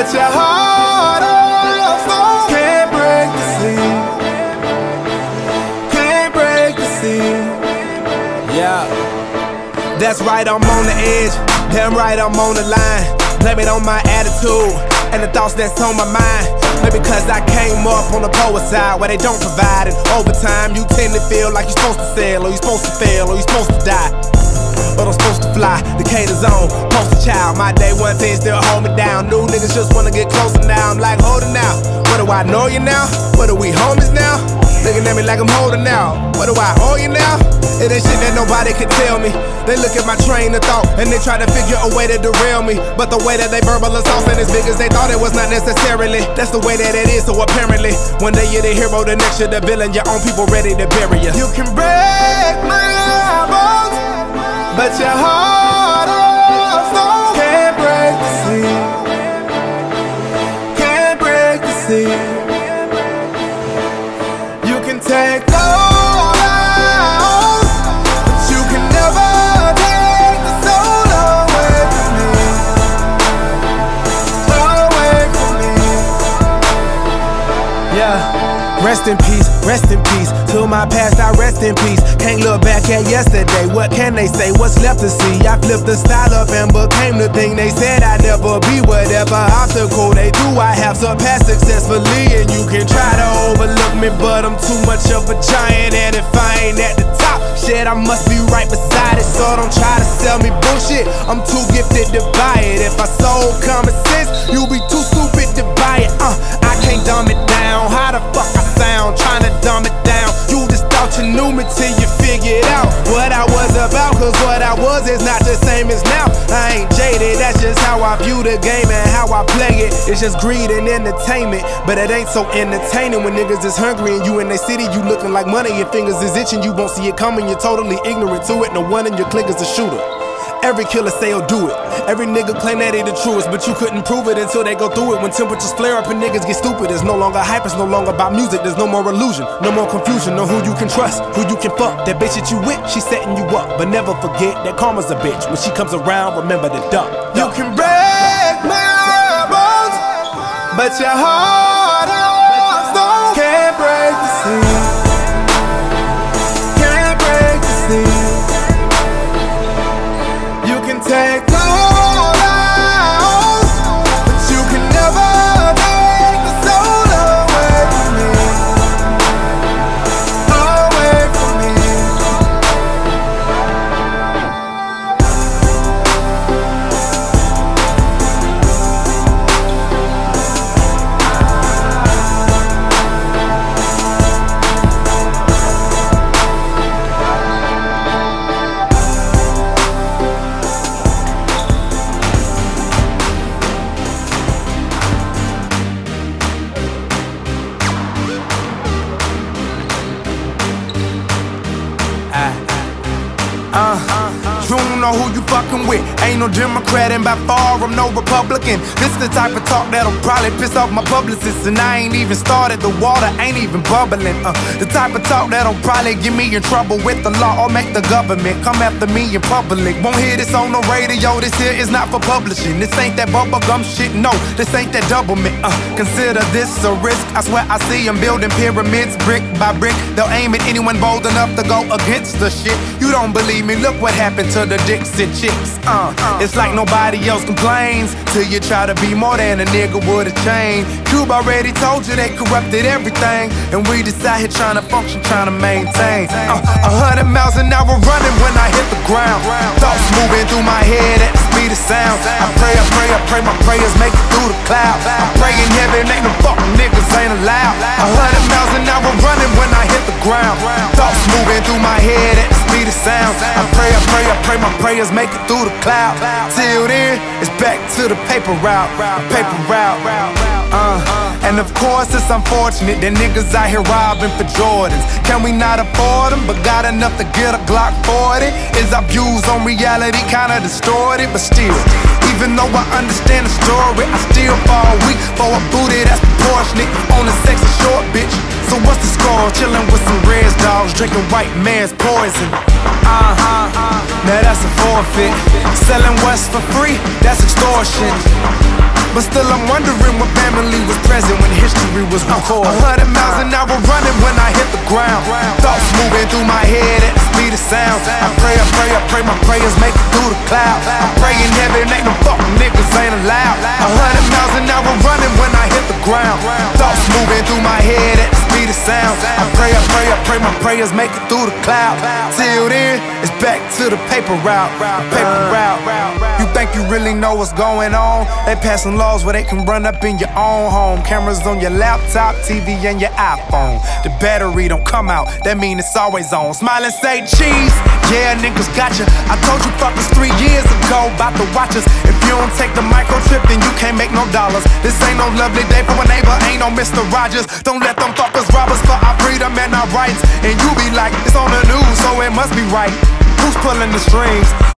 but your heart of stone can't break the sea. Can't break the sea. Yeah, that's right, I'm on the edge. Damn right, I'm on the line. Blame it on my attitude and the thoughts that's on my mind. Maybe cause I came up on the poor side where they don't provide, and over time you tend to feel like you're supposed to sell, or you're supposed to fail, or you're supposed to die. But I'm supposed to fly, Decatur zone, poster child. My day one thing still hold me down. New niggas just wanna get closer now. I'm like, holding out. What do I know you now? What are we homies now? Looking at me like I'm holding out. What do I owe you now? It ain't shit that nobody can tell me. They look at my train of thought and they try to figure a way to derail me. But the way that they verbal assault ain't as big as they thought it was, not necessarily. That's the way that it is, so apparently one day you're the hero, the next you're the villain. Your own people ready to bury you. You can break my bones, but your heart of stone can't break the sea. Can't break the sea. You can take all I own, but you can never take the soul away from me. Away from me. Yeah, rest in peace, rest in peace. To my past, I rest in peace. Can't look back at yesterday. What can they say? What's left to see? I flipped the style up and became the thing they said I'd never be. Whatever obstacle they do, I have surpassed successfully. And you can try to overlook me, but I'm too much of a giant. And if I ain't at the top, shit, I must be right beside it. So don't try to sell me bullshit. I'm too gifted to buy it. If I sold common sense, you be too stupid to buy it. I can't dumb it down. How the fuck I sound? Trying to dumb it down. You just thought you knew me till you figured out what I was about. Cause what I was is not the same as now. I ain't jaded, that's just how I view the game and how I play it. It's just greed and entertainment, but it ain't so entertaining when niggas is hungry and you in their city. You looking like money, your fingers is itching. You won't see it coming, you're totally ignorant to it. No one in your clique is a shooter. Every killer say'll do it. Every nigga claim that they the truest, but you couldn't prove it until they go through it. When temperatures flare up and niggas get stupid, it's no longer hype, it's no longer about music. There's no more illusion, no more confusion. Know who you can trust, who you can fuck. That bitch that you with, she setting you up. But never forget that karma's a bitch. When she comes around, remember to duck. You can break my bones, but your heart of stone can't break the sea. Can't break the sea. Take all I own, but you can never take the soul away from me. Away from me. You don't know who you fucking with. Ain't no Democrat and by far I'm no Republican. This the type of talk that'll probably piss off my publicist. And I ain't even started, the water ain't even bubbling. The type of talk that'll probably get me in trouble with the law or make the government come after me in public. Won't hear this on the radio, this here is not for publishing. This ain't that bubblegum shit, no, this ain't that doublemint. Consider this a risk, I swear I see them building pyramids brick by brick. They'll aim at anyone bold enough to go against the shit. You don't believe me, look what happened to the Dixie Chicks. It's like nobody else complains till you try to be more than a nigga with a chain. Cube already told you they corrupted everything, and we just out here trying to function, trying to maintain. 100 miles an hour running when I hit the ground. Thoughts moving through my head at the speed of sound. I pray, my prayers make it through the cloud. I pray in heaven, ain't no fucking niggas ain't allowed. 100 miles an hour running when I hit the ground. Thoughts moving through my head at the speed of sound. I pray, my prayers make it through the cloud. Till then, it's back to the paper route. And of course it's unfortunate that niggas out here robbing for Jordans. Can we not afford them, but got enough to get a Glock 40? Is our views on reality kinda distorted? But still, even though I understand the story, I still fall weak for a booty that's proportionate on a sexy short bitch. So what's the score? Chilling with some red dogs, drinking white man's poison. Now that's a forfeit. Selling West for free, that's extortion. But still I'm wondering when family was present, when history was recorded. 100 miles an hour running when I hit the ground. Thoughts moving through my head at the speed of sound. I pray, my prayers make it through the cloud. I pray in heaven ain't no fucking niggas ain't allowed. 100 miles an hour running when I hit the ground. Thoughts moving through my head at the speed of sound. I pray, my prayers make it through the cloud. Till then, it's back to the paper route. You think you really know what's going on? They passing laws where they can run up in your own home. Cameras on your laptop, TV and your iPhone. The battery don't come out, that mean it's always on. Smile and say cheese, yeah niggas gotcha. I told you fuckers 3 years ago about the watches. If you don't take the microchip, then you can't make no dollars. This ain't no lovely day for a neighbor, ain't no Mr. Rogers. Don't let them fuckers rob us for our freedom and our rights. And you be like, it's on the news, so it must be right. Who's pulling the strings?